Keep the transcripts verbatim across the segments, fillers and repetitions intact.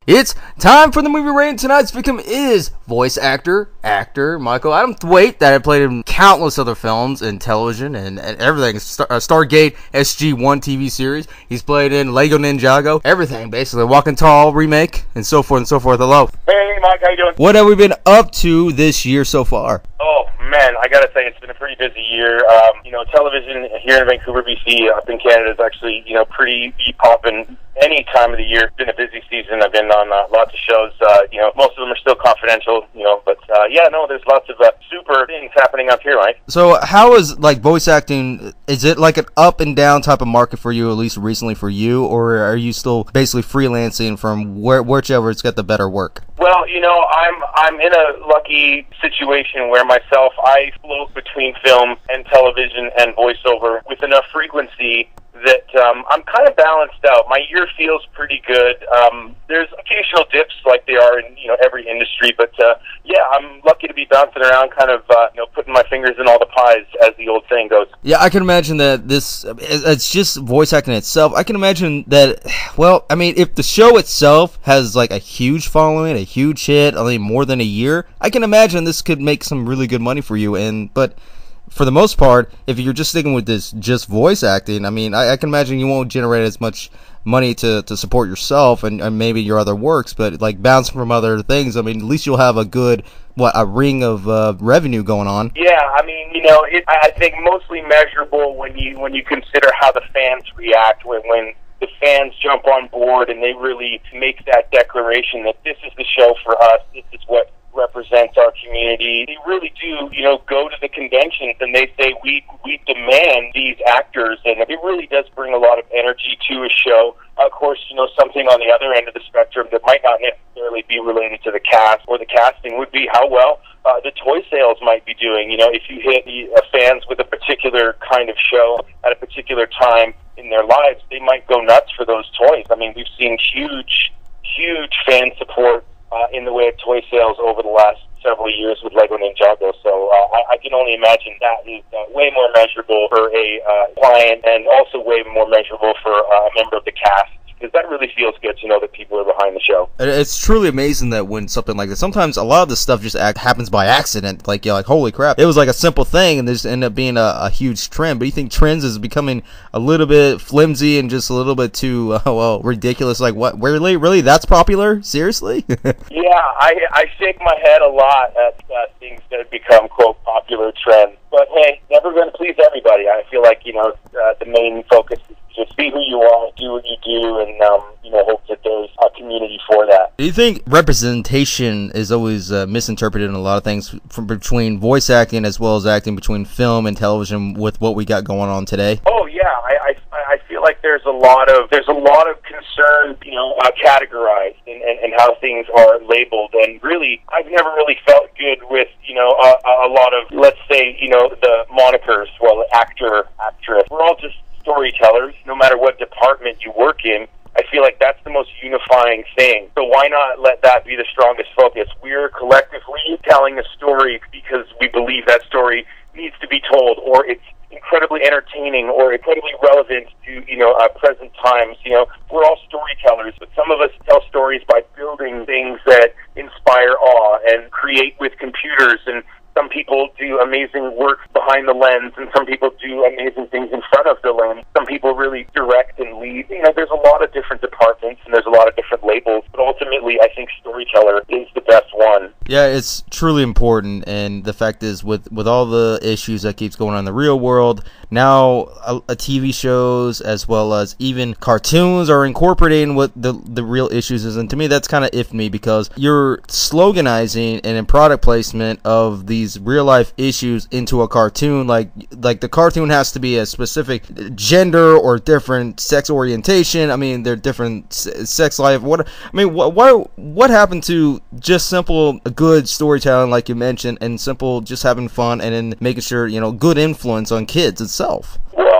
It's time for the movie rating. Tonight's victim is voice actor, actor Michael Adam Thwaite, that had played in countless other films and television and, and everything. Star, uh, Stargate S G one T V series. He's played in Lego Ninjago, everything basically. Walking Tall remake and so forth and so forth. Hello. Hey, Mike, how you doing? What have we been up to this year so far? Oh, man, I gotta say, it's been a pretty busy year. Um, you know, television here in Vancouver, B C, up in Canada is actually, you know, pretty popping any time of the year. It's been a busy season. I've been on uh, lots of shows. Uh, you know, most of them are still confidential, you know, but uh, yeah, no, there's lots of uh, super things happening up here, Mike. So how is, like, voice acting, is it like an up and down type of market for you, at least recently for you, or are you still basically freelancing from where, whichever it's got the better work? Well, you know, I'm I'm in a lucky situation where myself, I float between film and television and voiceover with enough frequency that um, I'm kind of balanced out. My year feels pretty good. Um, there's occasional dips like they are in, you know, every industry, but uh, yeah, I'm lucky to be bouncing around, kind of, uh, you know, putting my fingers in all the pies, as the old saying goes. Yeah, I can imagine that this, it's just voice acting itself. I can imagine that, well, I mean, if the show itself has like a huge following, a huge hit, I mean, more than a year, I can imagine this could make some really good money for you. And, but for the most part, if you're just sticking with this just voice acting, I mean, I, I can imagine you won't generate as much money to, to support yourself and, and maybe your other works, but like bouncing from other things, I mean, at least you'll have a good, what, a ring of uh, revenue going on. Yeah, I mean, you know, it, I think mostly measurable when you when you consider how the fans react when when the fans jump on board and they really make that declaration that this is the show for us, this is what represents our community. They really do, you know, go to the conventions and they say, we we demand these actors, and it really does bring a lot of energy to a show. Of course, you know, something on the other end of the spectrum that might not necessarily be related to the cast or the casting would be how well uh, the toy sales might be doing. You know, if you hit the uh, fans with a particular kind of show at a particular time in their lives, they might go nuts for those toys. I mean, we've seen huge, huge fan support Uh, in the way of toy sales over the last several years with Lego Ninjago. So uh, I, I can only imagine that is uh, way more measurable for a uh, client and also way more measurable for uh, a member of the cast, because that really feels good to know that people are behind the show. It's truly amazing that when something like this, sometimes a lot of this stuff just act, happens by accident. Like, you're like, holy crap, it was like a simple thing and there's end up being a, a huge trend. But you think trends is becoming a little bit flimsy and just a little bit too, uh, well, ridiculous? Like, what, really, really, that's popular? Seriously? Yeah, I, I shake my head a lot at uh, things that have become, quote, popular trends. But hey, never going to please everybody. I feel like, you know, uh, the main focus is just be who you are, do what you do, and, um, you know, hope that there's a community for that. Do you think representation is always uh, misinterpreted in a lot of things from between voice acting as well as acting between film and television with what we got going on today? Oh, yeah. I, I, I feel like there's a lot of, there's a lot of concern, you know, uh, categorized and, and, and how things are labeled. And really, I've never really felt good with, you know, a, a lot of, let's say, you know, the monikers, well, actor, actress. We're all just storytellers, no matter what department you work in. I feel like that's the most unifying thing. So why not let that be the strongest focus? We're collectively telling a story because we believe that story needs to be told, or it's incredibly entertaining or incredibly relevant to, you know, uh, present times. You know, we're all storytellers, but some of us tell stories by building things that inspire awe and create with computers, and some people do amazing work behind the lens, and some people do amazing things in front of the lens. Some people really direct and lead. You know, there's a lot of different departments, and there's a lot of different labels, but ultimately, I think storyteller is the best one. Yeah, it's truly important, and the fact is, with, with all the issues that keeps going on in the real world, now a, a T V shows as well as even cartoons are incorporating what the, the real issues is, and to me, that's kind of iffy, because you're sloganizing and in product placement of these real-life issues into a cartoon. Like, like the cartoon has to be a specific gender or different sex orientation. I mean, they're different sex life. What I mean, what what what happened to just simple good storytelling, like you mentioned, and simple just having fun and then making sure, you know, good influence on kids itself? Well, you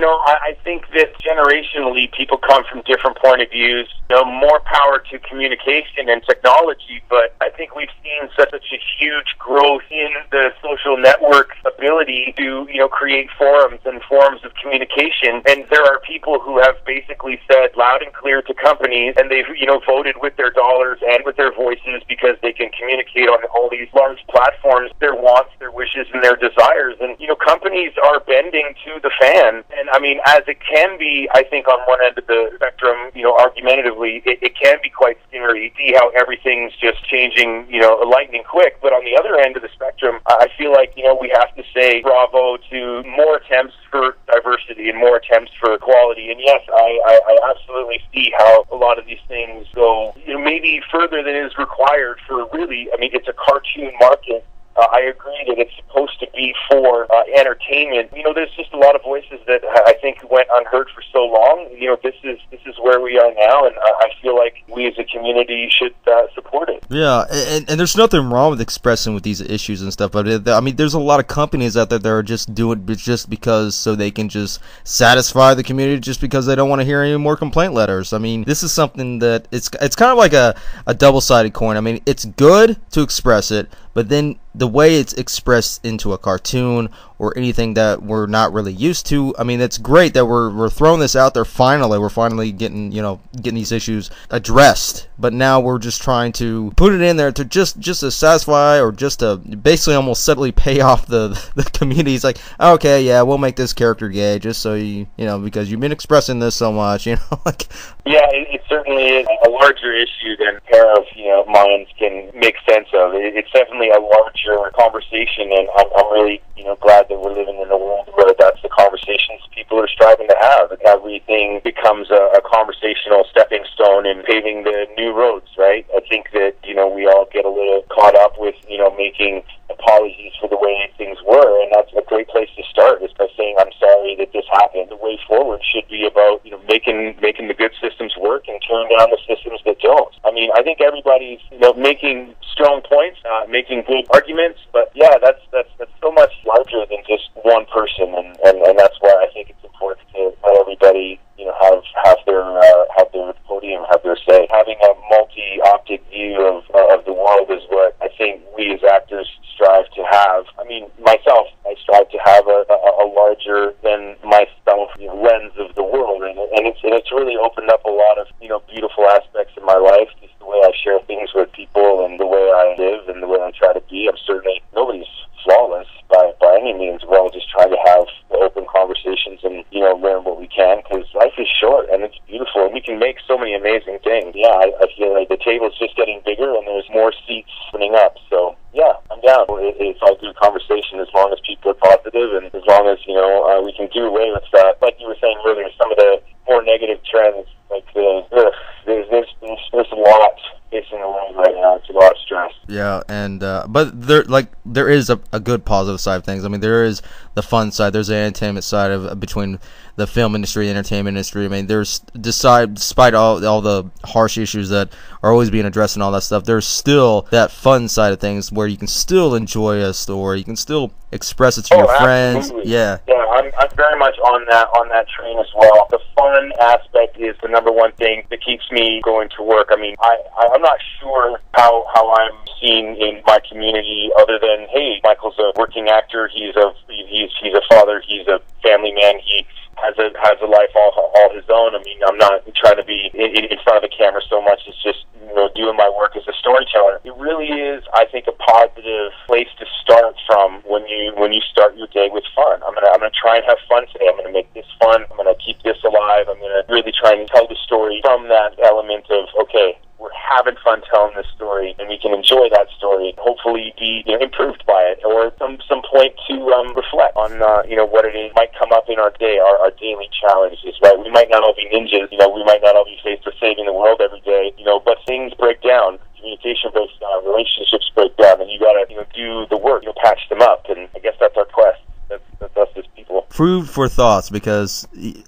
know, I, I think that generationally people come from different point of views. You know, more power to communication and technology, but I think we've seen such, such a huge growth in the social network ability to, you know, create forums and forms of communication. And there are people who have basically said loud and clear to companies, and they've, you know, voted with their dollars and with their voices because they can communicate on all these large platforms their wants, their wishes, and their desires. And, you know, companies are bending to the fan. And, I mean, as it can be, I think, on one end of the spectrum, you know, argumentatively, it, it can be quite scary to see how everything's just changing, you know, lightning quick. But on the other end of the spectrum, I feel like, you know, we have to say bravo to more attempts for diversity and more attempts for equality. And yes, I, I, I absolutely see how a lot of these things go, you know, maybe further than is required for really, I mean, it's a cartoon market. Uh, I agree that it's supposed to be for uh, entertainment. You know, there's just a lot of voices that I think went unheard for so long. You know, this is this is where we are now, and I feel like we as a community should uh, support it. Yeah, and, and there's nothing wrong with expressing with these issues and stuff, but it, I mean, there's a lot of companies out there that are just doing it just because so they can just satisfy the community, just because they don't want to hear any more complaint letters. I mean, this is something that it's it's kind of like a, a double-sided coin. I mean, it's good to express it, but then the way it's expressed into a cartoon or anything that we're not really used to, I mean, it's great that we're we're throwing this out there finally. We're finally getting, you know, getting these issues addressed. But now we're just trying to put it in there to just just to satisfy, or just to basically almost subtly pay off the the community. It's like, okay, yeah, we'll make this character gay just so you, you know, because you've been expressing this so much, you know, like. Yeah, it, it certainly is a larger issue than a pair of, you know, minds can make sense of. It, it's definitely a larger conversation, and I'm, I'm really, you know, glad that we're living in a world where that's the conversations people are striving to have, and everything becomes a, a conversational stepping stone in paving the new roads, right? I think that, you know, we all get a little caught up with, you know, making apologies for the way things were, and that's a great place to start, is by saying, I'm sorry that this happened. The way forward should be about, you know, making making the good systems work and tearing down the systems that don't. I mean, I think everybody's, you know, making strong points, uh, making good arguments, but yeah, that's that's that's so much larger than just one person, and, and, and that's why I think it's important to let everybody, you know, have have their uh, have their podium, have their say. Having a multi-optic view of uh, of the world is what I think we as actors strive to have. I mean, myself, I strive to have a, a, a larger than myself, you know, lens of the world, and, and it's and it's really opened up a lot of, you know, beautiful aspects in my life. Just the way I share things with people, and the way I live, and the way I try to be. I'm certainly nobody's flawless by by any means. We're all just trying to have open conversations and, you know, learn what we can, because life is short and it's beautiful, and we can make so many amazing things. Yeah, I, I feel like the table's just getting bigger, and there's more seats opening up. So yeah, I'm down. It, it's all good conversation as long as people are positive, and as long as, you know, uh, we can do away with that. Like you were saying earlier, some of the more negative trends, like the ugh, there's there's there's, there's a lot facing the world right now. It's a lot of stress. Yeah, and uh, but there like there is a, a good positive side of things. I mean, there is the fun side. There's the entertainment side of uh, between the film industry, entertainment industry. I mean, there's decide despite all all the harsh issues that are always being addressed and all that stuff, there's still that fun side of things where you can still enjoy a story. You can still express it to oh, your absolutely. friends. Yeah. Yeah, I'm I'm very much on that on that train as well. The fun aspect is the number one thing that keeps me going to work. I mean, I, I I'm not sure how how I'm seen in my community, other than, hey, Michael's a working actor. He's a he's he's a father. He's a family man. He has a has a life all all his own. I mean, I'm not trying to be in, in front of the camera so much. It's just, you know, doing my work as a storyteller. It really is, I think, a positive place to start from when you when you start your day with fun. I'm gonna I'm gonna try and have fun today. I'm gonna make this fun. I'm gonna keep this alive. I'm gonna really try and tell the story from that element of, okay, we're having fun telling this story, and we can enjoy that story and hopefully be, you know, improved by it, or some some point to um, reflect on, uh, you know, what it is might come up in our day, our, our daily challenges, right? We might not all be ninjas, you know, we might not all be faced with saving the world every day, you know, but things break down. Communication breaks down, relationships break down, and you gotta, you know, do the work, you know, patch them up, and I guess that's our quest. That's, that's us as people. Food for thoughts, because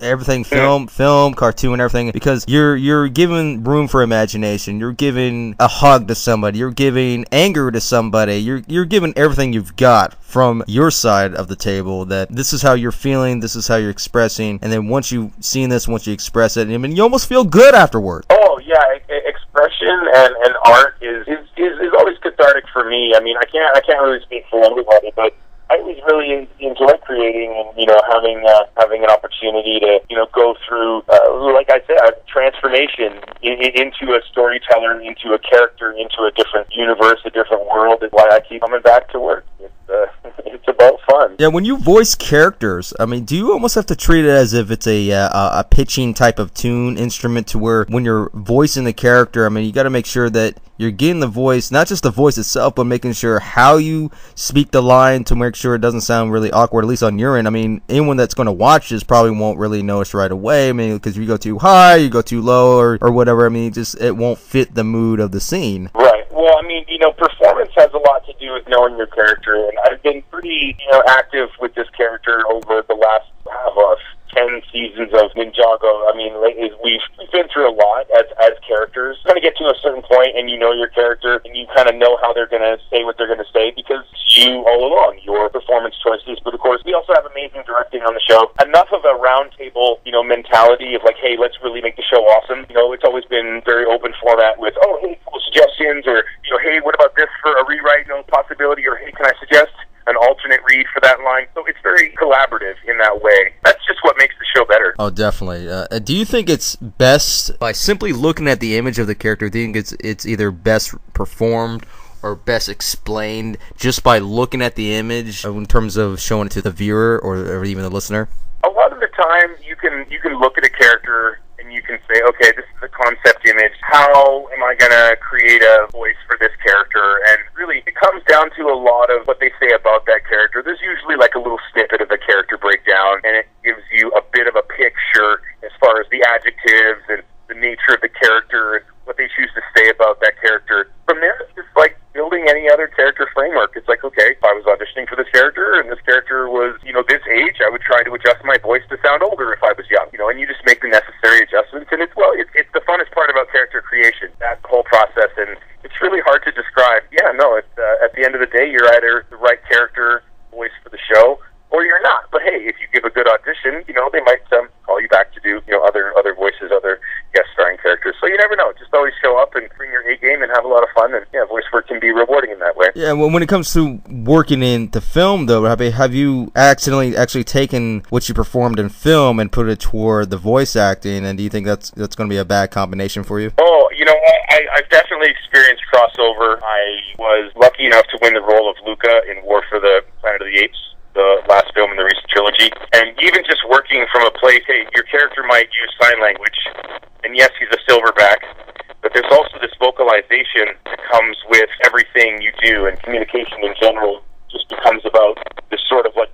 everything film, film, cartoon, everything, because you're you're giving room for imagination. You're giving a hug to somebody. You're giving anger to somebody. You're you're giving everything you've got from your side of the table. That this is how you're feeling. This is how you're expressing. And then once you've seen this, once you express it, I mean, you almost feel good afterward. Oh yeah, expression and, and art is, is is is always cathartic for me. I mean, I can't I can't really speak for everybody, but I always really enjoy creating and, you know, having uh, having an opportunity to, you know, go through, uh, like I said, a transformation in, in, into a storyteller, into a character, into a different universe, a different world. Is why I keep coming back to work. It's, uh, it's about fun. Yeah, when you voice characters, I mean, do you almost have to treat it as if it's a uh, a pitching type of tune instrument, to where when you're voicing the character, I mean, you got to make sure that you're getting the voice, not just the voice itself, but making sure how you speak the line to make sure it doesn't sound really awkward, at least on your end. I mean, anyone that's going to watch this probably won't really notice right away. I mean, because you go too high, you go too low, or, or whatever. I mean, just it won't fit the mood of the scene. Right. Well, I mean, you know, performance has a lot to do with knowing your character, and I've been pretty, you know, active with this character over the last uh, ten seasons of Ninjago. I mean, we've been through a lot as as characters. Kind of get to a certain point, and you know your character, and you kind of know how they're going to say what they're going to say, because you all along, your performance choices. But of course, we also have amazing directing on the show. Enough of a round table, you know, mentality of like, hey, let's really make the show awesome. You know, it's always been very open format with, oh, hey, cool suggestions, or, you know, hey, what about this for a rewrite, no possibility, or hey, can I suggest an alternate read for that line? So it's very collaborative in that way. That's just what makes the show better. Oh, definitely. Uh, do you think it's best by simply looking at the image of the character? Do you think it's it's either best performed or best explained just by looking at the image in terms of showing it to the viewer or, or even the listener? A lot of the time, you can you can look at a character and you can say, okay, this is a concept image. How am I going to create a voice for this character? And really, it comes down to a lot of what they say about that character. There's usually like a little snippet of the character breakdown, and it gives you a bit of a picture as far as the adjectives and the nature of the character and what they choose to say about that character. From there, it's just like building any other character framework. It's like, okay, if I was auditioning for this character and this character was, you know, this age, I would try to adjust my voice to sound older if I was young, you know, and you just make the necessary adjustments. And it's, well, it's, it's the funnest part about character creation, that whole process. And it's really hard to describe. Yeah, no, it's, uh, at the end of the day, you're either the right character voice for the show or you're not. But hey, if you give a good audition, you know, they might um, call you back to do, you know, other other voices, other guest starring characters. So you never know. Just always show up and bring your A game and have a lot of fun. And yeah, voice work can be rewarding in that way. Yeah, well, when it comes to working in the film, though, have you, have you accidentally actually taken what you performed in film and put it toward the voice acting? And do you think that's that's going to be a bad combination for you? Oh, you know, I, I've definitely experienced crossover. I was lucky enough to win the role of Luca in War for the Planet of the Apes, the last film in the recent trilogy. And even just working from a place, hey, your character might use sign language, and yes, he's a silverback, but there's also this vocalization that comes with everything you do, and communication in general just becomes about this sort of like,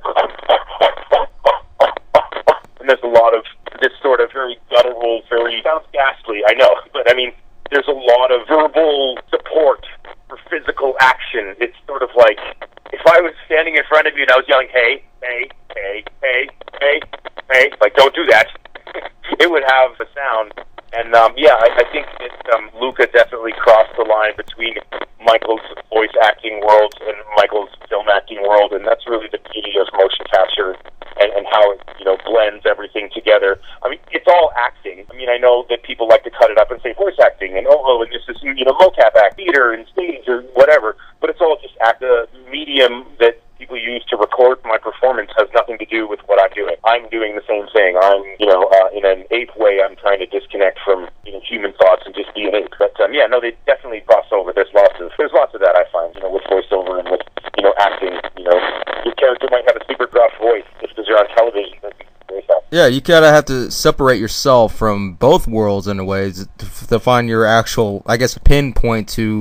and there's a lot of this sort of very guttural, very, sounds ghastly, I know, but I mean, there's a lot of verbal support for physical action. It's sort of like, if I was standing in front of you and I was yelling, hey, hey, hey, hey, hey, hey, like, don't do that, it would have a sound. And, um, yeah, I, I think that um, Luca definitely crossed the line between Michael's voice acting world and Michael's film acting world, and that's really the beauty of motion capture and, and how it, you know, blends everything together. I mean, it's all acting. I mean, I know that people like to cut it up and say voice acting, and, oh, oh and this is, you know, mocap act, theater and stage or whatever, but it's all just act. The medium that people use to record my performance has nothing to do with what I'm doing. I'm doing the same thing. I'm, you know, uh, in an ape way, I'm trying to disconnect from, you know, human thoughts and just be an ape. But, um, yeah, no, they definitely cross over. There's lots of, there's lots of that, I find, you know, with voiceover and with, you know, acting. You know, your character might have a super gruff voice just because you're on television. Yeah, you gotta have to separate yourself from both worlds in a way to, to find your actual, I guess, pinpoint to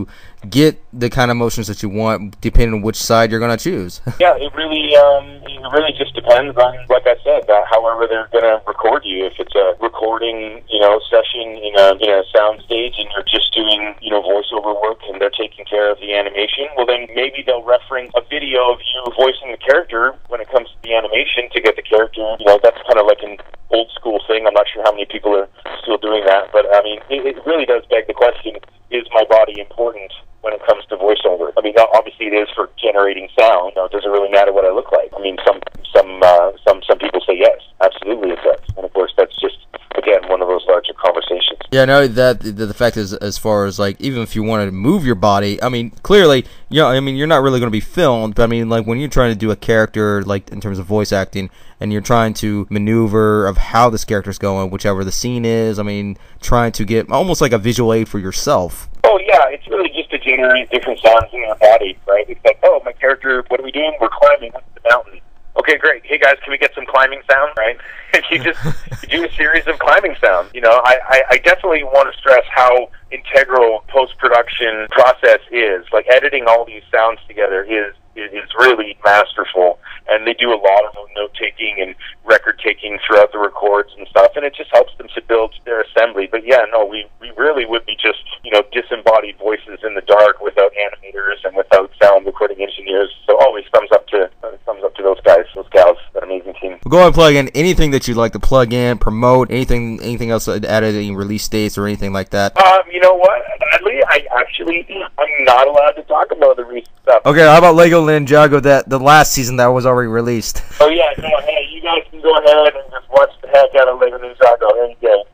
get the kind of emotions that you want, depending on which side you're going to choose. Yeah, it really, um, it really just depends on, like I said, uh, however they're going to record you. If it's a recording, you know, session in a, in a sound stage and you're just doing, you know, voiceover work and they're taking care of the animation, well then maybe they'll reference a video of you voicing the character when it comes to the animation to get the character, you know, that's kind of like an old school thing. I'm not sure how many people are still doing that, but I mean, it, it really does beg the question, is my body important when it comes to voiceover? I mean, obviously it is for generating sound. You know, it doesn't really matter what I look like. I mean, some some uh, some some people say yes, absolutely it does, and of course that's just, again, one of those larger conversations. Yeah, no, that the, the fact is, as far as like, even if you wanted to move your body, I mean, clearly, you know, I mean, you're not really going to be filmed, but I mean, like when you're trying to do a character, like in terms of voice acting, and you're trying to maneuver of how this character's going, whichever the scene is, I mean, trying to get almost like a visual aid for yourself. Oh yeah, it's really just to generate different sounds in your body, right? It's like, oh, my character, what are we doing? We're climbing up the mountain. Okay, great. Hey guys, can we get some climbing sound, right? And you just you do a series of climbing sounds. You know, I, I, I definitely want to stress how integral post-production process is. Like editing all these sounds together is is really masterful, and they do a lot of note-taking and record-taking throughout the records and stuff, and it just helps them to build their assembly. But yeah, no, we, we really would be just, you know, disembodied voices in the dark without animators and without sound recording engineers. So always thumbs up to uh, thumbs up to those guys, those gals, that amazing team. We'll go ahead and plug in anything that you'd like to plug in, promote, anything anything else added in release dates or anything like that. Um, you know what, Bradley, I actually, I'm not allowed to talk about the recent stuff. Okay, how about Lego Ninjago, that the last season that was already released? Oh yeah, no, hey, you guys can go ahead and just watch the heck out of Lego Ninjago any day,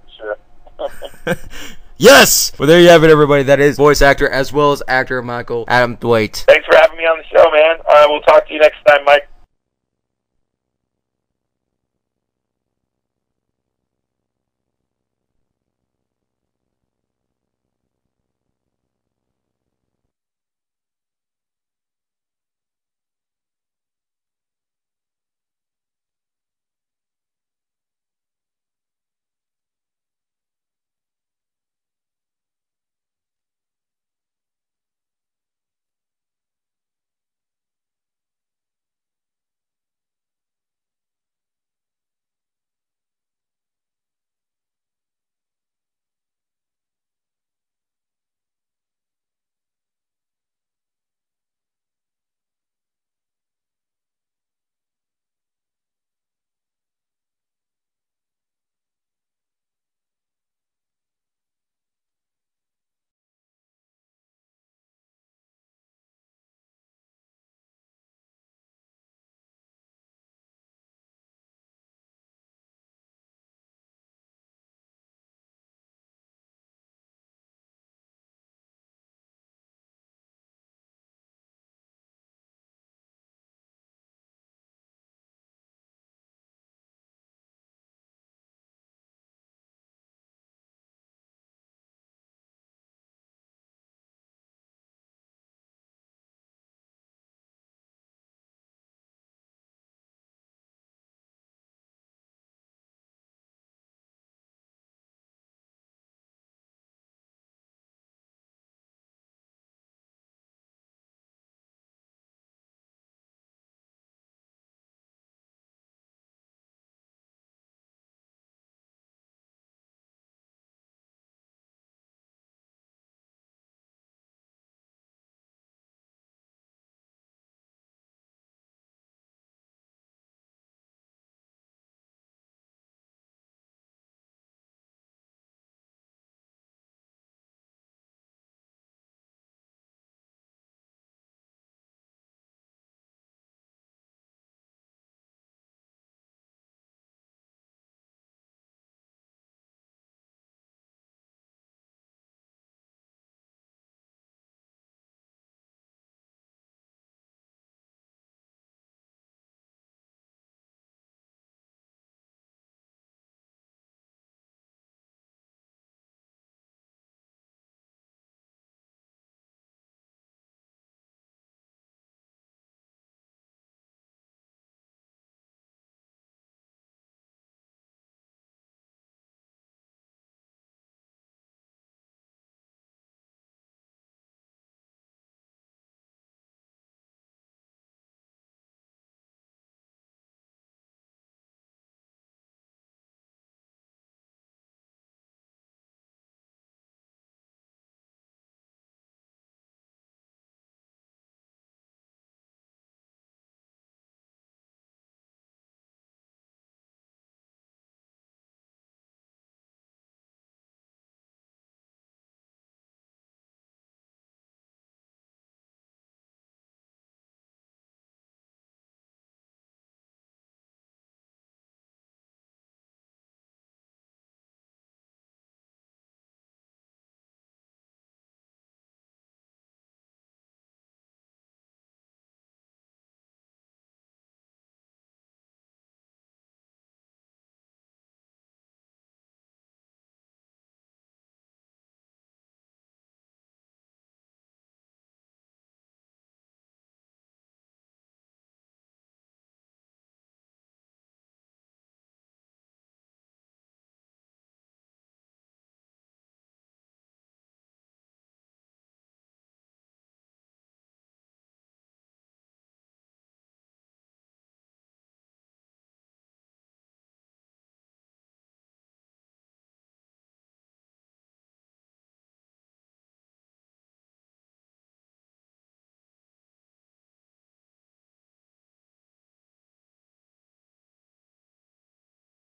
sure. Yes! Well, there you have it, everybody. That is voice actor as well as actor Michael Adam Thwaite. Thanks for having me on the show, man. Uh, we'll talk to you next time, Mike.